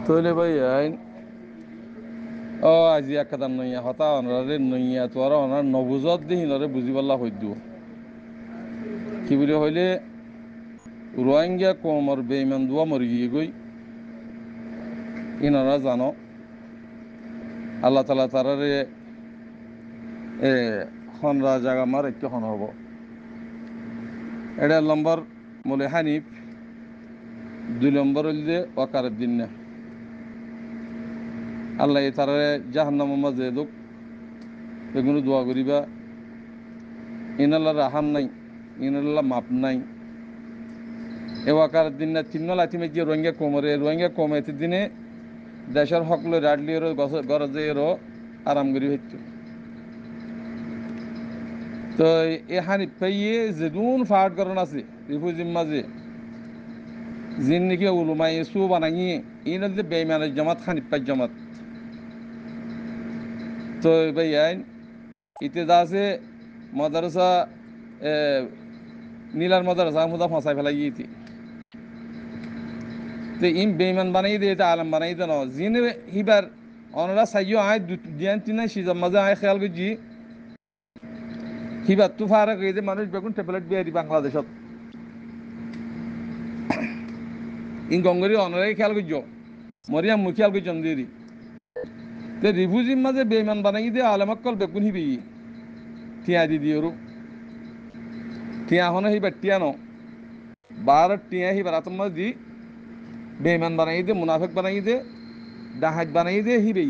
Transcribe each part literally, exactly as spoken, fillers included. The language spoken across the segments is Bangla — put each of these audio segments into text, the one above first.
তৈলে ভাই আইন ও আজি একদম নইয়া হতা অনরে নইয়া তোর অনার নবুজত দিহিনরে বুঝি পাল্লা হইদ কি বলে হইলে রোহিঙ্গা কোমর বেইমান দুয়া মরি গিয়ে গই ইনারা জানো আল্লাহ তালা তারারে এ হনরা জায়গা মার একটু হন হব এটা নম্বর মলে হানিফ দুই নম্বর হইল যে ওয়াকারের দিন না আল্লাহ তারারে জাহান্নাম মাঝে দুঃখ এগুলো দোয়া করিবা ইনাল্লা রাহাম নাই ইনাল্লা মাপ নাই এ ওয়াকারের দিন না তিন লাথিমে গিয়ে রোহিঙ্গা কোমরে রোহিঙ্গা কমেতে দিনে দেশের হকলো রাডলিয়েরও গরজে এরও আরাম করি হইতো তো এ হানি পাইয়ে যেদুন ফাট করণ আছে রিফুজির মাঝে জিন নাকি উলুমাই সু বানাই ইন যে বেইমানের জামাত খানিপাই জামাত তো ভাই আইন ইতে যা আছে মাদ্রাসা নীলার মাদ্রাসা মুদা ফাঁসাই ফেলাই ইতি তো ইম বেইমান বানাই দিয়ে এটা আলম বানাই দেন জিন হিবার অনরা চাইও আয় দিয়ান তিন সিজার মাঝে আয় খেয়াল করছি হিবার তু ফারা গিয়ে মানুষ বেগুন ট্যাবলেট বিয়ে দি বাংলাদেশত ইন গঙ্গরি অনরাই খেয়াল করছ মরিয়াম মুখ খেয়াল করছ দিদি তে রিফুজির মাঝে বেইমান বানাই দিয়ে আলমাক্কল বেগুন হিবি টিয়া দি দিওরু টিয়া হনো হিবার টিয়া ন বার টিয়া হিবার আতম মাঝে দি বেইমান বানাই দে মুনাফেক বানাই দে ডাহাজ বানাই দে হিবে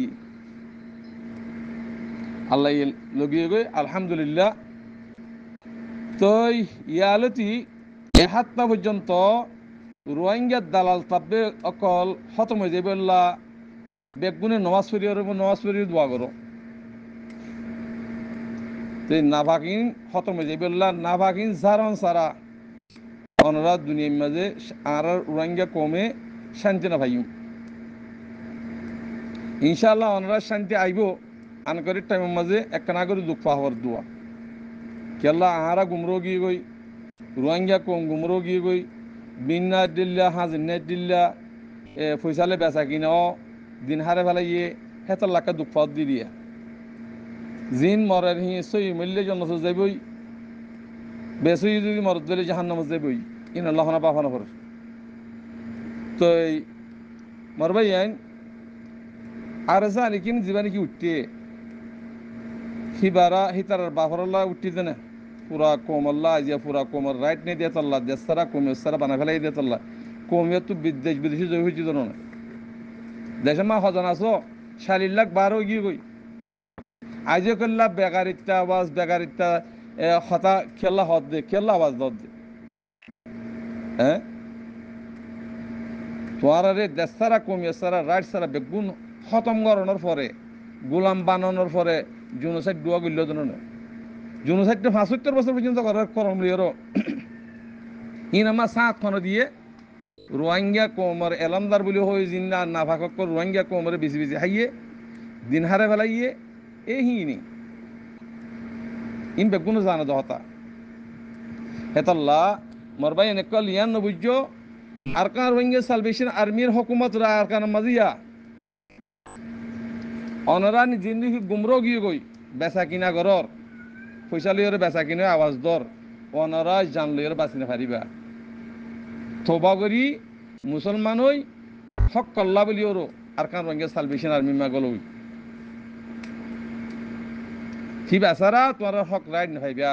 আল্লাহ লগিয়ে গই আলহামদুলিল্লাহ তো ইয়ালতি এ হাত্তা পর্যন্ত রোহিঙ্গার দালাল তাব্বে অকল খতম হয়ে যাবে বেগুনে নমাজ পড়ি আর নমাজ পড়ি দোয়া করো তো নাভাকিন খতম হয়ে যাবে নাভাকিন সারন সারা অনরা দুনিয়ার মাঝে আর রোহিঙ্গা কমে শান্তি না ভাইম ইনশাআল্লাহ অনরা শান্তি আইব আনকরির টাইমের মাঝে একটা না করে দুঃখ হওয়ার দোয়া কেল্লা আহারা গুমরো গিয়ে গই রোহিঙ্গা কম গুমরো গিয়ে গই বিন্না দিল্লা হাজিনা দিল্লা এ ফৈসালে বেচা কিনাও দিন হারে ফেলাইয়ে হেতর লাখা দুঃখ পাওয়া দি দিয়া জিন মরার হি সই মূল্য জন্ম যাইবই বেসই যদি মরদ দিলে জাহান নামাজ যাইবই ইন আল্লাহ না পাফানা করে তো এই মরবাই আইন আর জানি কিন জীবানি কি উঠতে হিবারা হিতার বাফরল্লাহ উঠতে দেনে পুরা কোমল্লা আজিয়া পুরা কোমর রাইট নেই দিয়ে তল্লা দেশারা কমিও সারা বানা ফেলাই দিয়ে তল্লা কমিও তো বিদেশ বিদেশি জয় হয়েছি জানো না দেশে মা হজন আছো শালির লাখ বারো গিয়ে গই আজও করলা বেকারিতা আওয়াজ বেকারিতা হতা খেলা হদ দে খেলা আওয়াজ দর দে হ্যাঁ তোমার আরে দেশারা কমিও সারা রাইট সারা বেগুন খতম করানোর পরে গোলাম বানানোর পরে জুনোসাইড দোয়া করল জানো না জুনোসাইডটা পাঁচসত্তর বছর পর্যন্ত করার করম লিয়ারও ইন আমার সাত খানো দিয়ে রোহিঙ্গা কোমর এলামদার বলে হয়ে জিন্না নাফাক রোহিঙ্গা কোমরে বেশি বেশি হাইয়ে দিন হারে ফেলাইয়ে এ হিনি ইন বেগুনো জানা দহতা হেতাল্লা মরবাই এনেকল ইয়ান নবুজ্য আরকান রোহিঙ্গা সালভেশন আর্মির হকুমত রা আরকান মাজিয়া অনরানি জিন্দিগি গুমরো গিয়ে গই বেচা কিনা ঘরর পয়সা লিওর বেচা কিনা আওয়াজ দর অনরা জান লিওর বাঁচিনা পারিবা তোবা করি মুসলমান হই হক কল্লা বলি ওরও আর কান রঙের সালভেশন আর্মি মাগল হই কি বেচারা তোমার হক রাইট না ভাইবা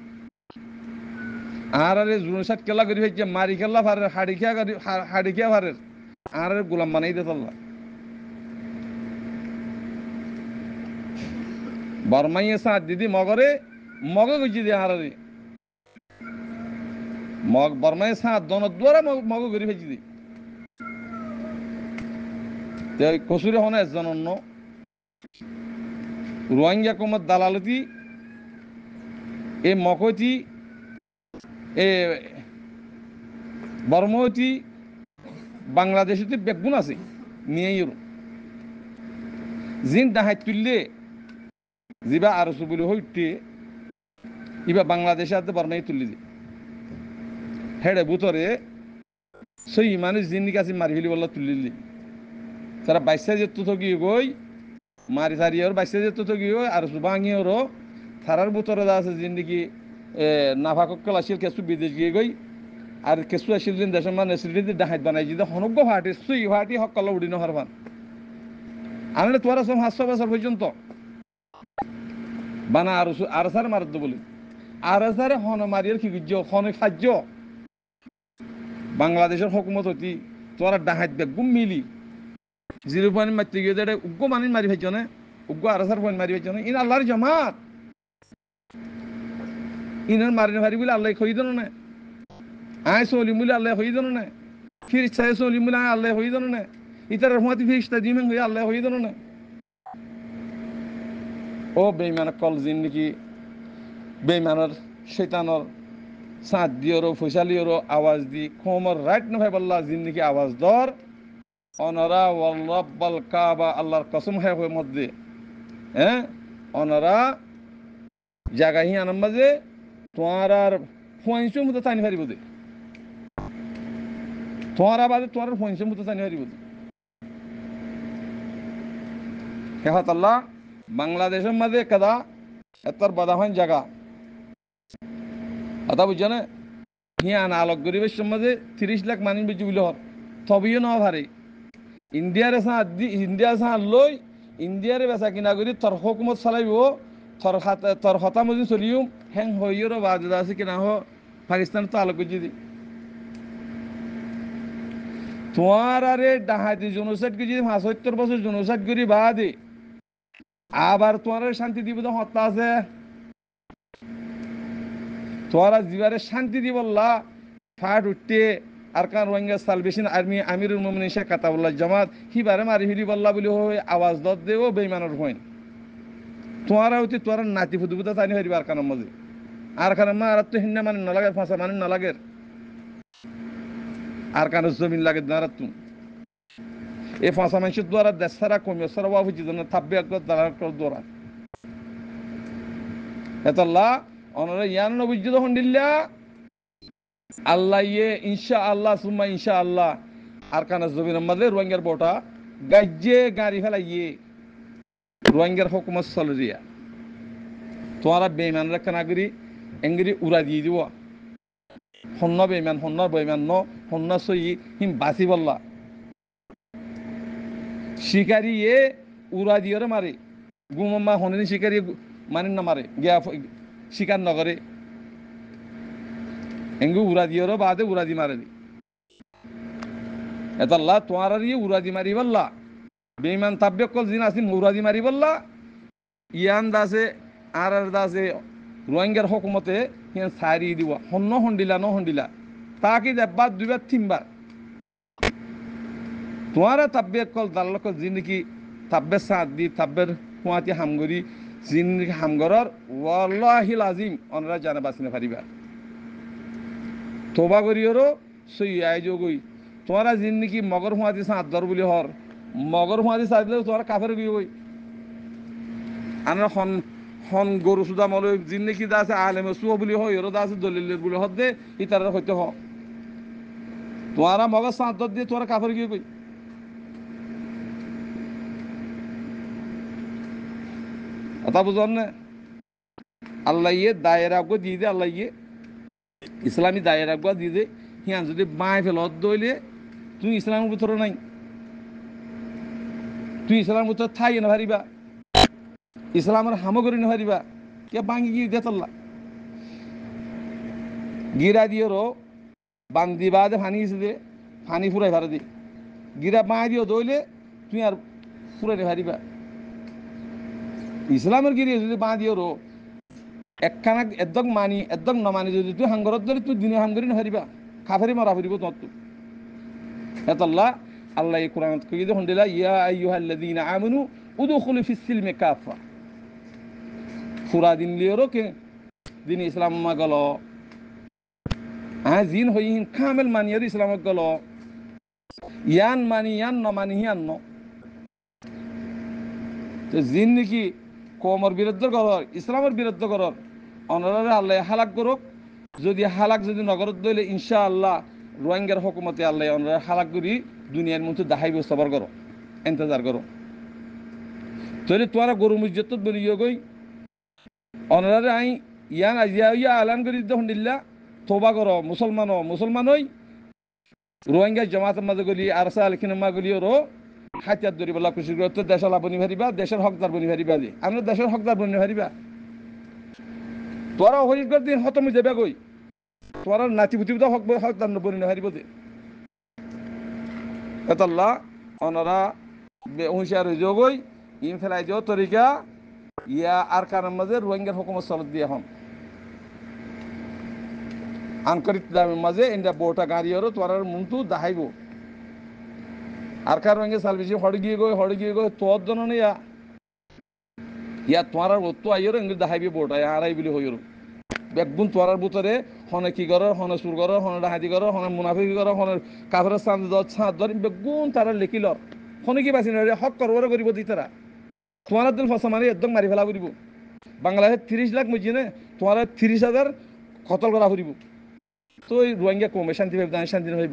আর আরে জুনসাট কেলা করি ভাই মারি খেলা ফারে হাড়ি খেয়া করি হাড়ি খেয়া ফারে আর গোলাম বানাই দে তল্লা বর্মাইয়ে সাত দিদি মগরে মগ গুজি দিয়ে আর মগ বর্মাইয়ে সাত দন দ্বারা মগ করি ফেজি দি কসুরে হনে একজন অন্য রোহিঙ্গা কোমর দালালতি এ মকতি এ বর্মতি বাংলাদেশে বেগুন আছে নিয়ে জিন দাহাই তুললে যা আর সুবুলি হইতে ইবা বাংলাদেশে আতে বর্মাই তুললি দি হেডে বুতরে সেই মানুষ জিন্দিকে আছে মারি ফেলি বললা তুললি তারা বাইশে যেত থকি গই মারি সারি আর বাইশে যেত থকি গই আর সুবাঙি ওরও থারার বুতরে আছে জিন্দিগি নাফাকল আসিল কেঁচু বিদেশ গিয়ে গই আর কেঁচু আসিল দিন দেশের মানে সিটি ডাহাত বানাই যদি হনজ্ঞ ফাটি সুই ফাটি সকল উড়ি নহর ফান আনলে তোরা সব পাঁচশো বছর পর্যন্ত বানা আর আর সার মারত বলি আর সারে হন মারিয়ার কি গুজ্জ হনে খাদ্য বাংলাদেশের হকুমত হতি তোরা ডাহাত বেগুম মিলি জিরো পয়েন্ট মারতে গিয়ে দেড়ে উগ্র মানি মারি ভাইছ না উগ্র আর সার পয়েন্ট মারি ভাইছ না ইন আল্লাহর জমাত ইনার মারিনে ভারি বলে আল্লাহ খই দেন না আয় চলি বলে আল্লাহ হই দেন না ফির ইচ্ছায় চলি বলে আয় আল্লাহ হই দেন না ইতার রহমতি ফিরিস্তা দিমেন হয়ে আল্লাহ হই দেন না ও বেইমান কল জিন্দিগি বেইমানের শৈতানের সাঁত দিওরো ফৈসালিওরো আওয়াজ দি খমর রাইট না ভাই বল্লা জিন্দিগি আওয়াজ দর অনরা ওয়াল্লাব্বাল কাবা আল্লাহর কসম হয় হয়ে মধ্যে হ্যাঁ অনরা জাগাহি আনাম মাঝে তোমার আর পয়সা মতো টানি পারিব দে তোমার বাদে তোমার পয়সা মতো টানি পারিব দে হেহাত আল্লাহ বাংলাদেশের মাঝে কাদা এতর বাদাহান জায়গা কথা বুঝছো না হিয়ান আলোক গরিবের সমাজে তিরিশ লাখ মানুষ বেশি বুঝলে হর তবেও না ভারে ইন্ডিয়ার সাঁ ইন্ডিয়ার সাঁ লই ইন্ডিয়ারে বেচা কিনা করি তোর হকুমত চালাইব তোর হাত তোর হতা মজি চলিও হ্যাং হইয়েরও বাদ আছে কিনা হ পাকিস্তান তো আলোক করছি দি তোমার আরে ডাহাতি জনসাইড করি পঁচাত্তর বছর জনসাইড করি বাদে আবার তোমার শান্তি দিব তো হত্যা আছে তোরা জীবারে শান্তি দি বললা ফাট উঠতে আর কান রোহিঙ্গা সালভেশন আর্মি আমিরুল মুমিনিন শেখ কাতাবুল্লাহ জামাত হিবারে মারি হিরি বললা বলি হয়ে আওয়াজ দত দেও বেইমানের হইন তোরা হইতে তোরা নাতি ফুদুবুতা তানি হইবা আর কানের মাঝে আর কানের মা আর তো হিন্না মানে নালাগে ফাঁসা মানে নালাগে আর কানের জমিন লাগে দাঁড়াত তুমি এই ফাঁসা মানুষের দ্বারা দেশ সারা কমিয়ে সারা বাবু জিজন থাকবে একবার দাঁড়ার দ্বারা এতল্লাহ অনরে ইয়ান নবুজ্জুদ হন্ডিল্লা আল্লাহ ইয়ে ইনশা আল্লাহ সুম্মা ইনশা আল্লাহ আর কানা জমিনের মাঝে রোহিঙ্গার বোটা গাজ্জে গাড়ি ফেলা ইয়ে রোহিঙ্গার হুকুমত চলরিয়া তোমারা বেইমান রেখা নাগরি এঙ্গিরি উড়া দিয়ে দিব হন্য বেইমান হন্য বেইমান ন হন্য সই হিম বাঁচি বললা শিকারি এ উড়া দিয়ে মারে গুমা হনে শিকারি মানে না মারে গিয়া শিকার নগরে এঙ্গু উড়া দিয়েরও বাদে উড়া দি মারে দি এতাল্লা তোমার আর ইয়ে উড়া দি মারি বললা বেইমান তাব্বে কল দিন আসিন উড়া দি মারি বললা ইয়ান দাসে আর আর দাসে রোহিঙ্গার হকুমতে হিয়ান সারি দিব হন্য হন্ডিলা ন হন্ডিলা তাকে একবার দুইবার তিনবার তোমার তাব্বে কল দাল কল জিন্দগি তাব্বে সাত দি তাব্বের কুয়াতি হামগরি জিন্দগি হামগরর ওয়াল্লাহিল আজিম অনরা জানা বাঁচিনে পারিবা তোবা করিওরও সই আয়োজ গই তোমারা জিন্দগি মগর হুঁয়াতি সাঁত দর বলি হর মগর হুঁয়াতি সাঁত দিলে তোমার কাফের গিয়ে গই আনার হন হন গরু সুদা মলে জিন্দগি দা আছে আলেমে সুয় বলি হয় এরও দা আছে দলিলের বলি হদ দে ইতার হইতে হ তোমারা মগর সাঁত দর দিয়ে তোমার কাফের গিয়ে গই কথা বুঝলাম না আল্লাহ ইয়ে দায়েরা দিয়ে দে আল্লাহ ইয়ে ইসলামী দায়ের একবার দিয়ে দে হিয়ান যদি বাঁয় ফেল দইলে তুই ইসলামের ভিতরে নাই তুই ইসলামের ভিতরে থাই না ভারিবা ইসলামের হামগরি না ভারিবা কে বাঙ্গি গিয়ে দেতল্লা গিরা দিয়েরও বান্দি বাদে ফানি গেছে দে ফানি ফুরাই ভারে দি গিরা বাঁয় দিও দইলে তুই আর ফুরাই না ভারিবা ইসলামের গিরিয়ে যদি বাঁ দিয়েরও একখানা একদম মানি একদম নমানি যদি তুই হাঙ্গরত ধরে তুই দিনে হাঙ্গরি নহারিবা খাফারি মারা ফুরিব তোর তুই এতল্লাহ আল্লাহ এই কোরআন কই দেখুন দিলা ইয়া আইয়ুহাল্লাযীনা আমানু উদখুলু ফিস সিলমি কাফা ফুরা দিন লিওরো কে দিন ইসলাম মা গল হ্যাঁ জিন হইন কামেল মানিয়ার ইসলাম গল ইয়ান মানি ইয়ান নমানি ইয়ান ন তো জিন নাকি কমর বিরুদ্ধে করর ইসলামের বিরুদ্ধে করর অনারে আল্লাহ হালাক করুক যদি হালাক যদি নগরত দইলে ইনশা আল্লাহ রোহিঙ্গার হুকুমতে আল্লাহ অনারে হালাক করি দুনিয়ার মধ্যে দাহাইব সবার করো ইন্তজার করো তৈরি তোমার গরু মসজিদ বলিয়ে গই অনারে আই ইয়ান আজিয়া ইয়া আলান করি যখন দিল্লা তোবা করো মুসলমান মুসলমান হই রোহিঙ্গা জমাতের মাঝে গলি আরসা আলখিনামা গলি ওরও হাতিয়ার ধরি বলা খুশি করে তো দেশের লাভ বনি ভারিবা দেশের হকদার বনি ভারিবা যে আমরা দেশের হকদার বনি ভারিবা তোরা হরিকর দিন হতমি যাবে গই তোরা নাতি পুতি হক হকদার বনি হারিব যে এতাল্লা অনারা হুঁশিয়ার হয়ে যাও গই ইন ফেলাই যাও তরিকা ইয়া আর কারণ মাঝে রোহিঙ্গার হুকুমত চলত দিয়ে হন আনকরিত দামের মাঝে ইন্ডিয়া বোটা গাড়িয়ারও তোরার মুন্তু দাহাইব আর কার রোহিঙ্গা সাল বেশি হড় গিয়ে গই হড় গিয়ে গই তোর জন্য ইয়া ইয়া তোমার অত আইয়র ইংরেজ দাহাইবি বোটা আড়াই বলি হইর বেগুন তোরার ভিতরে হনে কি করো হনে সুর করো হনে ডাহাতি করো হনে মুনাফিকি করো হনে কাফের চাঁদ ছাঁদ ধর বেগুন তারা লিখিল হনে কি বাঁচি নয় হক করবর করিব দি তারা তোমার দিল ফসা মারি একদম মারি ফেলা করিব বাংলাদেশে তিরিশ লাখ মজি নে তোমার তিরিশ হাজার কতল করা করিব তো এই রোহিঙ্গা কমে শান্তি ভাইব শান্তি ভাইব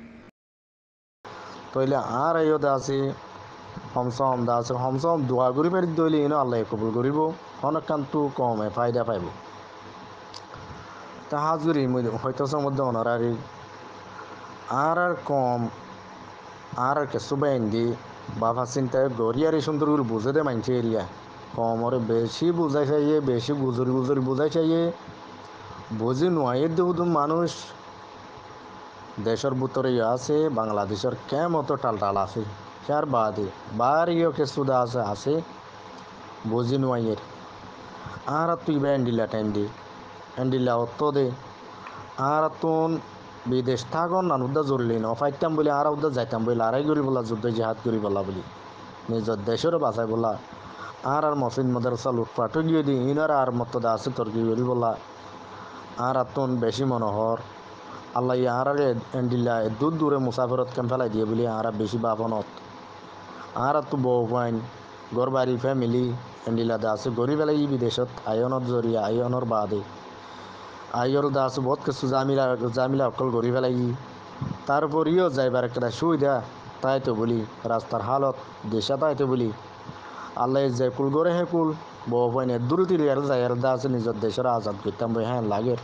তইলে আর আইও দা আছে হমসম দা আছে হমসম দোয়া করি পারি দইলে ইনো আল্লাহ কবুল করিব অনেকখানটু কমে ফায়দা পাইব তা হাজুরি হয়তো মধ্যে অনারারি আর আর কম আর আর কেসু বাইন দি বাবা চিন্তায় গড়িয়ারি সুন্দর করে বুঝে দে মানছে এরিয়া কমরে বেশি বুঝাই চাইয়ে বেশি গুজরি গুজরি বুঝাই চাইয়ে বুঝি নয় দেহুদুম মানুষ দেশের ভিতরে আছে বাংলাদেশের কেমত টালটাল আছে চার বাদে বাড়িও কেসুদা আছে আছে বুঝি নয়ের আর তুই বা এন্ডিলা টাইম দি এন্ডিলা অত দে আর তুন বিদেশ থাকন নানুদা জরুরি ন ফাইতাম বলে আর উদ্দা যাইতাম বলে আড়াই করি বলা যুদ্ধ জেহাদ করি বলা বলি নিজের দেশেরও বাঁচাই বলা আর আর মসজিদ মাদ্রাসা লুটপাটও গিয়ে দিই ইনার আর মতো দা আছে তর্কি করি বলা আর তুন বেশি মনোহর আল্লাহ আর এন্ডিল্লা দূর দূরে মুসাফরত কেম ফেলাই দিয়ে বলি আর বেশি বাপনত আর তো বউ পাইন গড় বাড়ি ফ্যামিলি এন্ডিলা দা আছে গড়ি পেলাই ই বিদেশত আয়নত জরিয়া আয়নের বাদে আয়র দা আছে বহুত কিছু জামিলা জামিলা অকল গড়ি পেলাই তারপরেও যাইবার একটা সুবিধা তাই তো বলি রাস্তার হালত দেশা তাই তো বলি আল্লাহ যে কুল গড়ে হে কুল বউ পাইন দূর তিরিয়ার যাইয়ার দা আছে নিজের দেশের আজাদ করতাম বই হ্যাঁ লাগে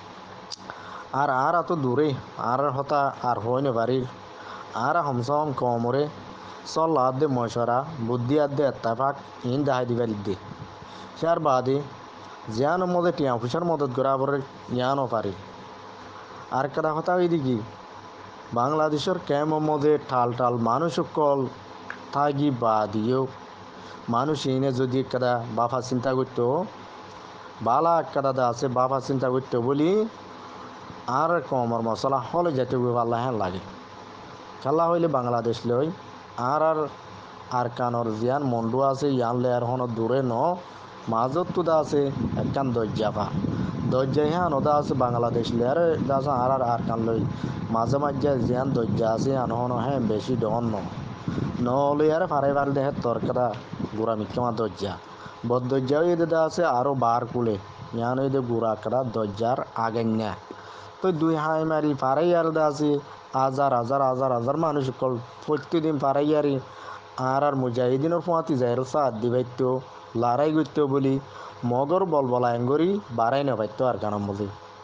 আর আর এত দূরে আর হতা আর হয় না বাড়ির আর হমসম কমরে চল আদে মশরা বুদ্ধি আদে এত্তাফাক ইন দাহাই দিবার দে সার বাদে জিয়ানোর মধ্যে টিয়া পুষার মদত করা পরে ইয়ানও পারে আর একটা কথা ওই দিকে বাংলাদেশের ক্যামের মধ্যে ঠাল ঠাল মানুষ কল থাকি বা দিয়েও মানুষ এনে যদি একটা বাফা চিন্তা করতো বালা একটা দা আছে বাফা চিন্তা করতো বলি আর কমর মশলা হলে যেতে পারলে হ্যাঁ লাগে খেলা হইলে বাংলাদেশ লই আর আর আর কানর জিয়ান মন্ডু আছে ইয়ান লে আর হন দূরে ন মাজত তো দা আছে একখান দরজাফা দরজা হ্যাঁ নদা আছে বাংলাদেশ লে আর দাসা আর আর আর কান লই মাঝে মাঝে জিয়ান দরজা আছে আন হন হ্যাঁ বেশি ডন ন নহলে আর ফারে ফারে দেহে তরকারা গুড়া মিক্ষমা দরজা বদ দরজাও এদের দা আছে আরও বার কুলে ইয়ান এদের গুড়া কাটা দরজার আগেন না তো দুই হাই মারি পাড়াইয়ার আছে হাজার হাজার হাজার হাজার মানুষ কল প্রতিদিন পাড়াইয়ারি আর আর মুজাহিদিনের ফুয়াতি যাইর সাত দিবাইতো লড়াই করতো বলি মগর বল বলা এঙ্গরি বাড়াই না পাইতো আর কারণ বলি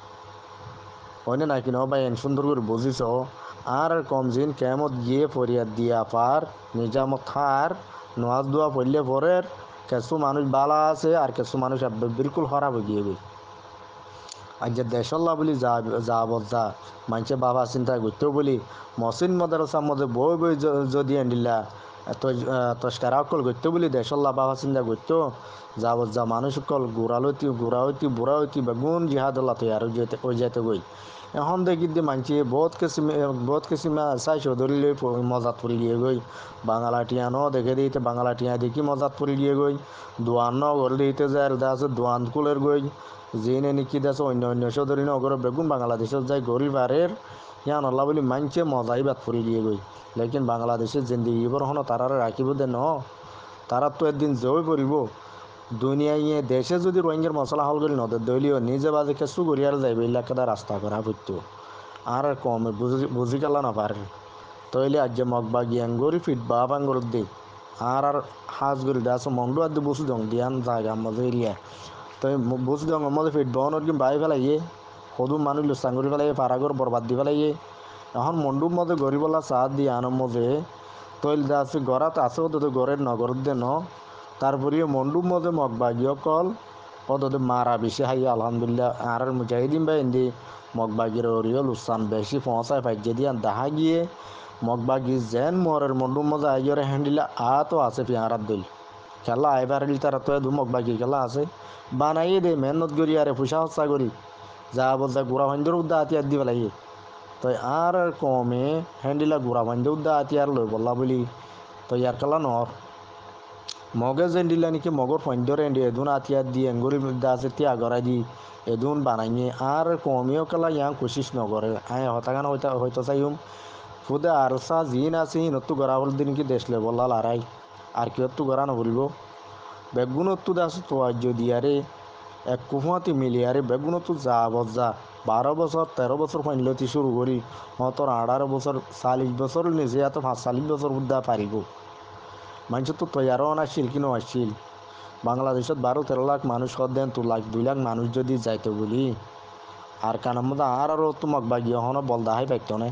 হয় না নাকি ন ভাই সুন্দর করে বুঝিস আর কম দিন কেমত গিয়ে ফরিয়াদ দিয়া পার নিজামত খার নোয়াজ দোয়া পড়লে পরের কিছু মানুষ বালা আছে আর কিছু মানুষ বিলকুল খারাপ হয়ে গিয়ে গই আর যে দেশল্লা বলি যা যা বলতা মানুষে বাবা চিন্তা করতেও বলি মসজিদ মাদ্রাসার মধ্যে বই বই যদি আনিলা তস্কারা অকল করতে বলি দেশল্লা বাবা চিন্তা করতো যা যা মানুষ অকল গুড়া লইতি গুড়া হইতি বুড়া হইতি বেগুন জিহাদুল্লাহ তৈয়ার যেতে ওই যেতে গই এখন দেখি দি মানছি বহুত কিছু বহুত কিছু চাই চৌধুরী লই মজাত পড়ি গিয়ে গই বাঙালা টিয়া ন দেখে দিতে বাঙালা টিয়া দেখি মজাত পড়ি গিয়ে গই দোয়ান ন ঘর দিতে যায় আছে দোয়ান কুলের গই যিনি নিকি দেশ অন্য অন্য চৌধুরী নগর বেগুন বাংলাদেশত যাই গরিবারের ইয়ান আল্লাহ বলি মানছে মজাই বাদ পড়ি গিয়ে গই লেকিন বাংলাদেশের জিন্দিগিবর হন তারা রাখিব দে ন তারা তো একদিন জয় পড়িব দুনিয়ায় দেশে যদি রোহিঙ্গার মশলা হল করি নদের দলীয় নিজে বাজে কেসু গড়িয়ার যাইবে এলাকাটা রাস্তা করা পড়তো আর কমে বুঝি বুঝি গেল না পারে তইলে আজ মগবা গিয়ান গরি ফিট বাপ আঙ্গুর দে আর আর হাজ গরি দাস মন্ডু আদি বসু দং দিয়ান জায়গা মজে এরিয়া তো বসু দং মজে ফিট বহন কি বাই ফেলাইয়ে সদু মানুষ লুসান করে ফেলাইয়ে পারাগর বরবাদ দি ফেলাইয়ে এখন মন্ডুর মধ্যে গরিবলা চাহ দিয়ে আনো মজে তৈল দাস গড়াত আছে তো গড়ের নগর দে ন তারপরে মন্ডুর মধ্যে মগবা গিয়ে কল পদতে মারা বেশি হাই আলহামদুলিল্লাহ আর মুজাহিদিন বা এন্দি মগবাগির ওরিও লুসান বেশি পৌঁছায় পাইছে দিয়ে দেখা গিয়ে মগবাগি যেন মরের মন্ডুর মজা আইয়রে হ্যান্ডিলা আ তো আছে পিয়ারাত দইল খেলা আইবার তারা তো দু মগবাগি খেলা আছে বানাইয়ে দে মেহনত করি আরে ফুসা হচ্ছা করি যা বলতে গুড়া ভাঞ্জর উদ্দা হাতিয়ার দি পেলাইয়ে তো আর কমে হ্যান্ডিলা গুড়া ভাঞ্জ উদ্দা হাতিয়ার লই বললা বলি তো ইয়ার খেলা নর মগে যেন দিলা নাকি মগর ফন্দর এন্ডি এদুন হাতিয়ার দি এঙ্গুরি উদ্দা আছে তিয়া গড়াই দি এদুন বানাইয়ে আর কমেও খেলা ইয়াং কোশিস নগরে আয় হতাগান হইতা হয়তো চাইম ফুদে আর সা জিন আছে নতু গড়া বল দিন কি দেশলে বললা লারাই আর কি তো গড়া নবলব বেগুনত্তু দাস তো আজ দিয়ারে এক কুহুয়াতি মিলিয়ারে বেগুনত্তু যা বজা বারো বছর তেরো বছর ফাইনলতি শুরু করি হতর আঠারো বছর চাল্লিশ বছর নিজে এত পাঁচ চাল্লিশ বছর বুদ্ধা পারিব মানুষ তো তৈয়ারও আসছিল কিনো আসছিল বাংলাদেশত বারো তেরো লাখ মানুষ দেন দু লাখ দুই লাখ মানুষ যদি যাইতো বলি আর কানার মধ্যে আর আরও তোমাক বাগিয়ে হন বলদাহাই পাইতো না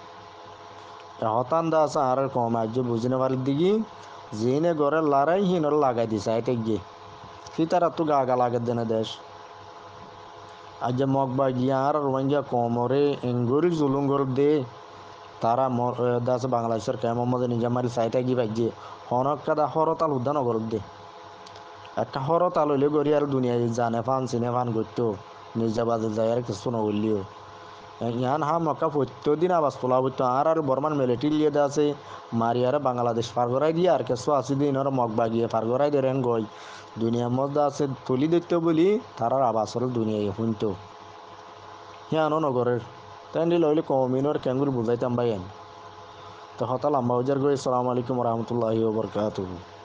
হতান দা আছে আর কম আজ বুঝিনে পারি দিকে জিনে ঘরে লড়াই হিনর লাগাই দিছে এতে গিয়ে সি তারা তো গা গা লাগে দেনে দেশ আজ মগবা গিয়া আর রোহিঙ্গা কমরে এঙ্গুরি জুলুঙ্গর দে তারা মর দাস বাংলাদেশের কেমন মধ্যে নিজে মারি চাইতে গিয়ে পাই গিয়ে হনক কাদা হরতাল উদ্যান নগর দে একটা হরতাল হইলে গড়ি আর দুনিয়ায় জানে ফান চিনে ফান করতো নিজে বাজে যায় আর কিছু নগরলিও ইয়ান হা মক্কা প্রত্যেকদিন আবাস তোলা হইতো আর আর বর্মান মিলিটারি লিয়ে আছে মারি আর বাংলাদেশ পার করাই দিয়ে আর কিছু আসি দিন আর মগবা গিয়ে পার করাই দেন গই দুনিয়ার মধ্যে আছে তুলি দিত বলি তার আবাস হল দুনিয়ায় শুনতো হিয়ানো নগরের তাই লইলে কমিনোর ক্যাঙ্গুর বুঝাইতাম ভাই তো হতাল আম্বাউজার গই আসসালামু আলাইকুম রহমতুল্লাহি ওয়া বারাকাতুহু।